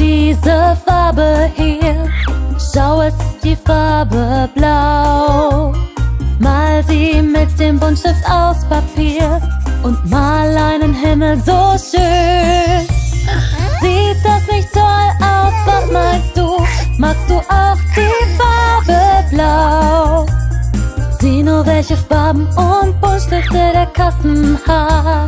diese Farbe hier? Schau, es ist die Farbe Blau. Mal sie mit dem Buntstift aus Papier und mal einen Himmel so schön. Sieht das nicht toll aus? Was meinst du? Magst du auch die Farbe Blau? Sieh nur, welche Farben und Buntstifte der Kasten hat.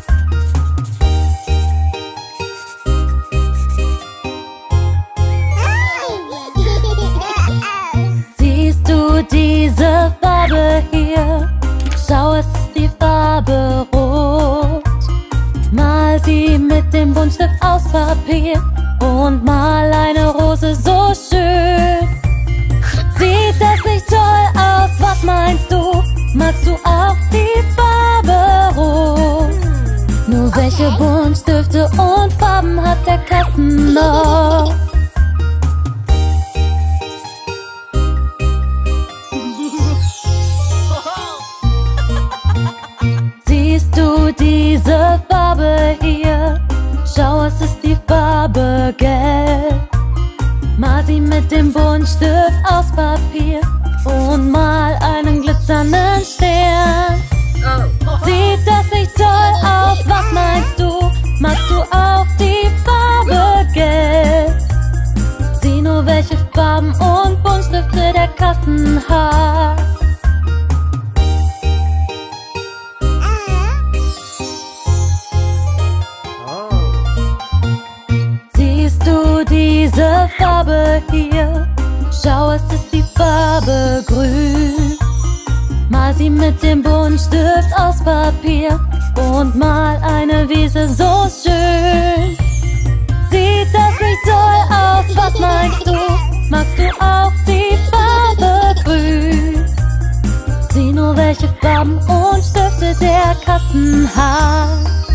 Siehst du diese Farbe hier? Schau, es ist die Farbe Rot. Mal sie mit dem Buntstift aus Papier und mal eine Rose so schön. Sieht das nicht toll aus? Was meinst du? Magst du auch die Farbe Rot? Nur welche Buntstifte und Farben hat der Kasten noch? Siehst du diese Farbe hier? Schau, es ist die Farbe Gelb. Mal sie mit dem Buntstift aus Papier und mal einen glitzernden Stern. Sieht das nicht toll aus? Was meinst du? Magst du auch die Farbe Gelb? Sieh nur, welche Farben und Buntstifte der Kasten hat. Siehst du diese Farbe hier? Schau, es ist die Farbe Grün. Mal sie mit dem Buntstift aus Papier und mal eine Wiese so schön. Sieht das nicht toll aus? Was meinst du? Magst du auch die Farbe Grün? Sieh nur, welche Farben und Stifte der Kasten hat.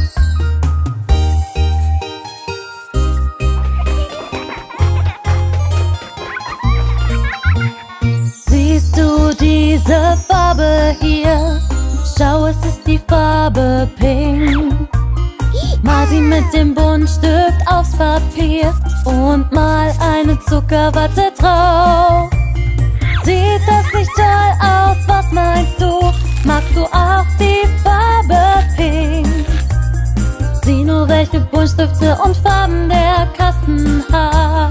Siehst du diese Farbe hier? Schau, es ist die Farbe Pink. Mal sie mit dem Buntstift aufs Papier und mal eine Zuckerwatte drauf. Sieht das nicht toll aus? Was meinst du? Magst du auch die Farbe Pink? Sieh nur, welche Buntstifte und Farben der Kasten hat.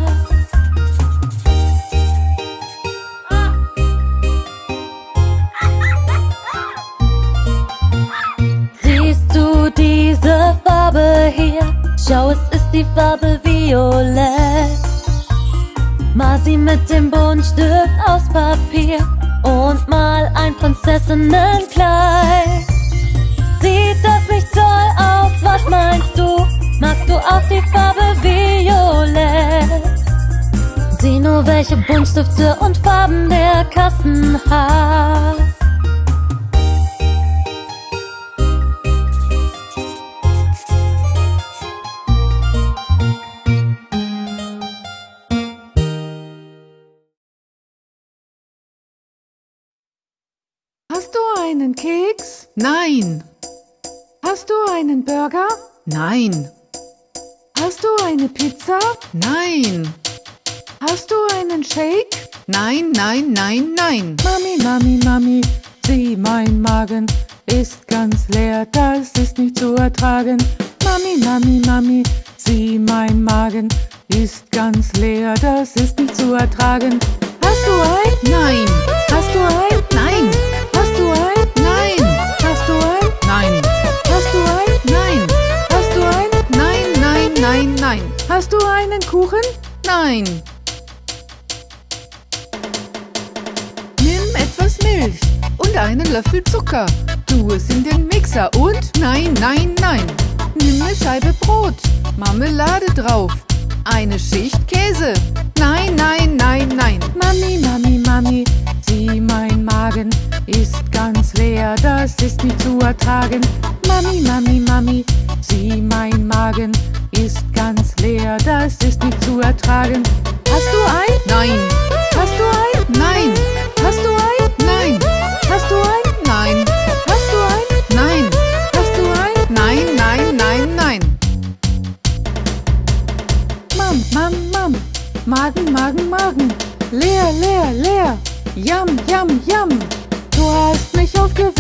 Siehst du diese Farbe hier? Schau, es ist die Farbe Violett. Mal sie mit dem Buntstift aus Papier und mal ein Prinzessinnenkleid. Sieht das nicht toll aus? Was meinst du? Magst du auch die Farbe Violett? Sieh nur, welche Buntstifte und Farben der Kasten hat. Hast du einen Keks? Nein. Hast du einen Burger? Nein. Hast du eine Pizza? Nein. Hast du einen Shake? Nein, nein, nein, nein. Mami, Mami, Mami, sieh, mein Magen ist ganz leer, das ist nicht zu ertragen. Mami, Mami, Mami, sieh, mein Magen ist ganz leer, das ist nicht zu ertragen. Hast du ein? Nein. Hast du ein? Nein. Hast du ein? Nein. Hast du ein? Nein. Hast du ein? Nein. Hast du ein? Nein, nein, nein, nein. Hast du einen Kuchen? Nein. Nimm etwas Milch und einen Löffel Zucker. Tu es in den Mixer und nein, nein, nein. Nimm eine Scheibe Brot, Marmelade drauf, eine Schicht Käse. Nein, nein, nein, nein. Mami, Mami, Mami, sieh, mein Magen ist ganz leer, das ist nicht zu ertragen. Mami, Mami, Mami, sieh, mein Magen ist ganz leer, das ist nicht zu ertragen. Hast du ein? Nein. Hast du ein? Nein. Hast du ein? Nein. Hast du ein? Nein. Hast du ein? Nein. Hast du ein? Nein, nein, nein, nein. Mam, Mam,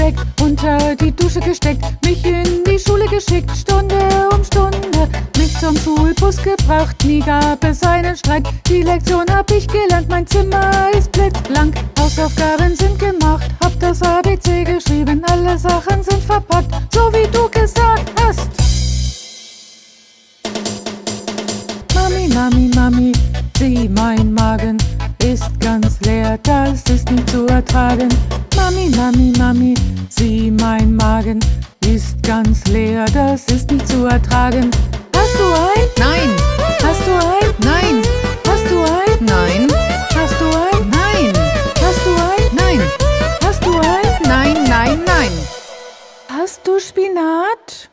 geweckt, unter die Dusche gesteckt, mich in die Schule geschickt, Stunde um Stunde, mich zum Schulbus gebracht, nie gab es einen Streit, die Lektion hab ich gelernt, mein Zimmer ist blitzblank, Hausaufgaben sind gemacht, hab das ABC geschrieben, alle Sachen sind verpackt, so wie du gesagt hast. Mami, Mami, Mami, sieh, mein Magen ist ganz leer, das ist nicht zu ertragen. Mami, Mami, Mami, sieh, mein Magen ist ganz leer, das ist nicht zu ertragen. Hast du ein? Nein. Hast du ein? Nein. Hast du ein? Nein. Hast du ein? Nein. Hast du ein? Nein. Hast du ein? Nein, nein, nein. Hast du Spinat?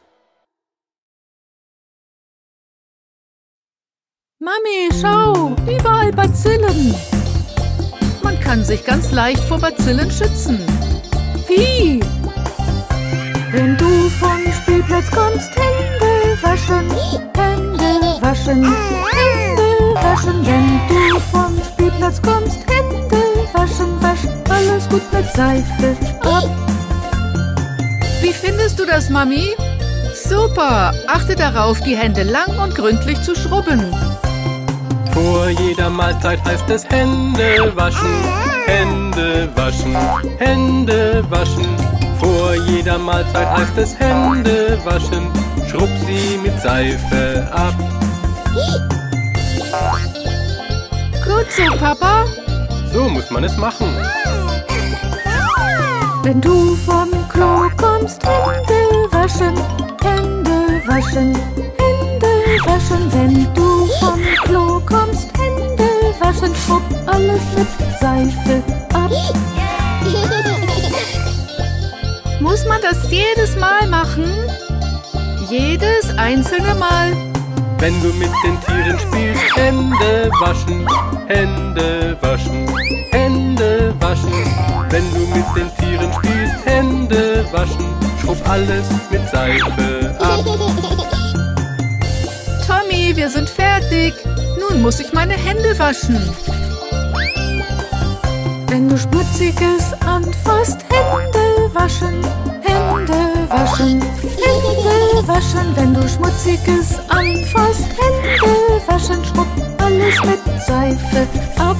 Mami, schau, überall Bazillen. Man kann sich ganz leicht vor Bazillen schützen. Wie? Wenn du vom Spielplatz kommst, Hände waschen, Hände waschen, Hände waschen. Wenn du vom Spielplatz kommst, Hände waschen, wasch alles gut mit Seife ab. Wie findest du das, Mami? Super! Achte darauf, die Hände lang und gründlich zu schrubben. Vor jeder Mahlzeit heißt es Hände waschen, Hände waschen, Hände waschen. Vor jeder Mahlzeit heißt es Hände waschen, schrub sie mit Seife ab. Gut so, Papa. So muss man es machen. Wenn du vom Klo kommst, Hände waschen, Hände waschen, Hände waschen. Wenn du vom Klo kommst, Hände waschen, schrub alles mit Seife ab. Muss man das jedes Mal machen? Jedes einzelne Mal? Wenn du mit den Tieren spielst, Hände waschen, Hände waschen, Hände waschen. Wenn du mit den Tieren spielst, Hände waschen, schrub alles mit Seife ab. Tommy, wir sind fertig. Nun muss ich meine Hände waschen. Wenn du Schmutziges anfasst, Hände waschen, Hände waschen, Hände waschen. Wenn du Schmutziges anfasst, Hände waschen, schrub alles mit Seife ab.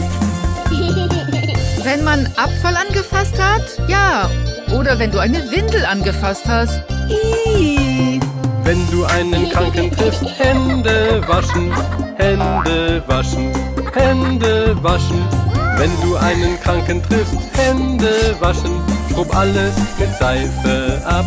Wenn man Abfall angefasst hat? Ja. Oder wenn du eine Windel angefasst hast? Ih. Wenn du einen Kranken triffst, Hände waschen, Hände waschen, Hände waschen. Wenn du einen Kranken triffst, Hände waschen, schrub alles mit Seife ab.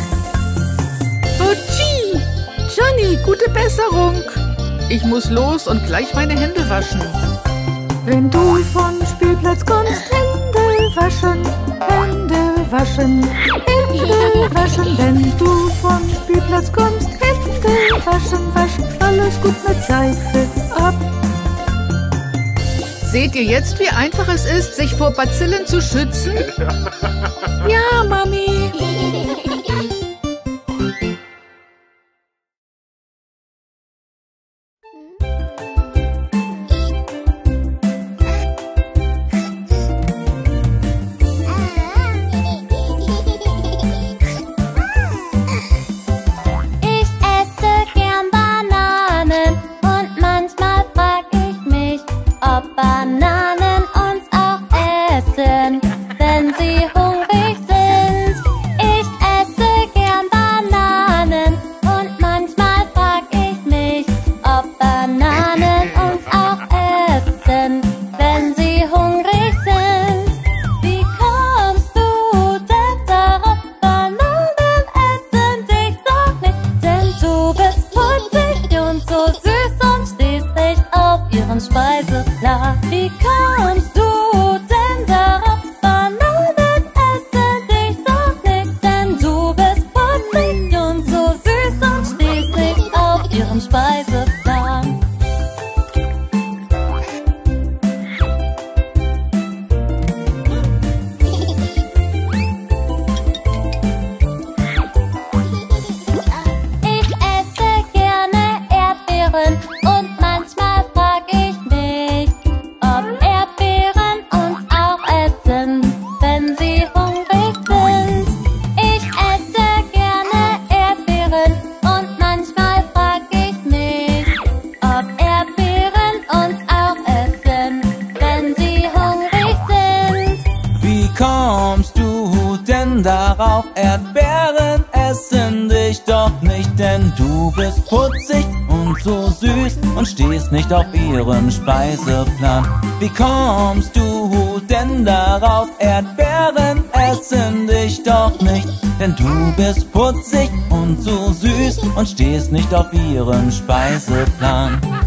Otschi! Johnny, gute Besserung. Ich muss los und gleich meine Hände waschen. Wenn du vom Spielplatz kommst, Hände waschen, Hände waschen, Hände waschen. Wenn du vom Spielplatz kommst, Hände waschen, wasch alles gut mit Seife ab. Seht ihr jetzt, wie einfach es ist, sich vor Bazillen zu schützen? Ja, Mami. Ich esse gern Bananen und manchmal frag ich mich, ob Bananen uns auch essen, wenn sie hungrig denn darauf? Erdbeeren essen dich doch nicht, denn du bist putzig und so süß und stehst nicht auf ihren Speiseplan. Wie kommst du denn darauf? Erdbeeren essen dich doch nicht, denn du bist putzig und so süß und stehst nicht auf ihren Speiseplan.